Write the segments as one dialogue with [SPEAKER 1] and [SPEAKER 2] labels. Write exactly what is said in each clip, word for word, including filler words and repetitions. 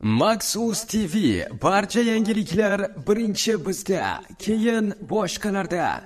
[SPEAKER 1] Maxus T V barcha yangiliklar birinchi bizda, keyin boshqalarda.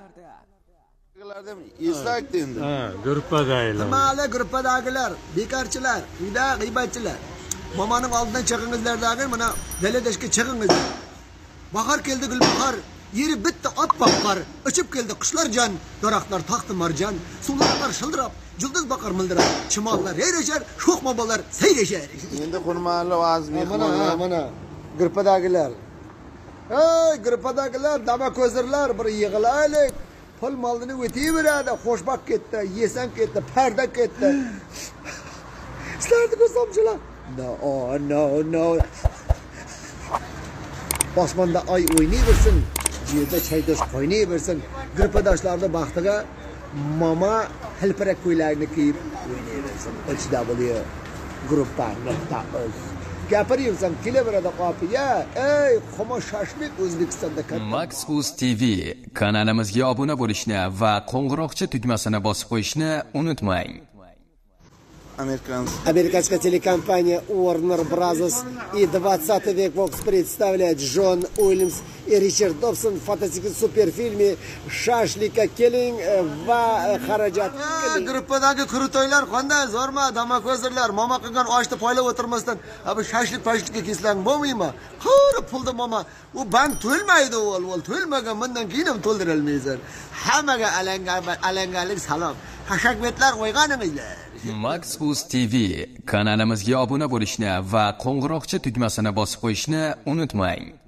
[SPEAKER 2] Esakdi endi.
[SPEAKER 3] Ha, gruppadagilar.
[SPEAKER 4] Mayli gruppadagilar, bekarchilar, uyda g'iybatchilar. Momaning oldidan chiqingizlardagi mana daladashga chiqingizlar. Bahar keldi gulbahar, yeri bitta oppoq qor, uchib keldi qushlarjon, daraxtlar taxti marjon, suvlar shildirab, yulduz boqar mildirab, chimollar yayrashar, sho'x mobalar sayrashar.
[SPEAKER 2] Endi hurmatli va'z mehmonlar.
[SPEAKER 4] Mana, mana gruppadagilar. Ey, gruppadagilar, dama ko'zirlar, bir yig'laylik. Pul molini o'tayveradi, xo'shbaq ketdi, yesang ketdi, parda ketdi. Sizlarni ko'rsamchilar. No, oh, no, no. Osmonda oy o'ynayversin, yerda chaydosh qaynayversin. Gruppadoshlarning baxtiga mama hilpirak ko'ylakni kiyib o'ynayversin. H W gruppa nokta uz. Gapiraversam kelaveradi qopiya. Ey, xomo shashlik O'zbekistonda katta.
[SPEAKER 1] Maxus T V kanalimizga obuna bo'lishni va qo'ng'iroqcha tugmasini bosib qo'yishni unutmang.
[SPEAKER 4] Американская телекомпания Warner Bros. И двадцатый век Vox представляет Джон Уильямс и Ричард Добсон в фантастическом суперфильме «Шашлика Келлинг» va xarajat. Gruppadagi kurtoylar qanday zo'rma, damakozirlar, mama qilgan oshni poylab o'tirmasdan, abi shashlik pashlikka keslang bo'lmaymi? Qora pulda mama, u bank to'lmaydi o'l, o'l to'lmagan, bundan keyin ham to'ldirolmaysan. Hammaga alanga alangalik salom. Hashakmetlar qo'yganingizlar.
[SPEAKER 1] Maxus T V kanalimizga obuna bo'lishni va qo'ng'iroqcha tugmasini bosib qo'yishni unutmang.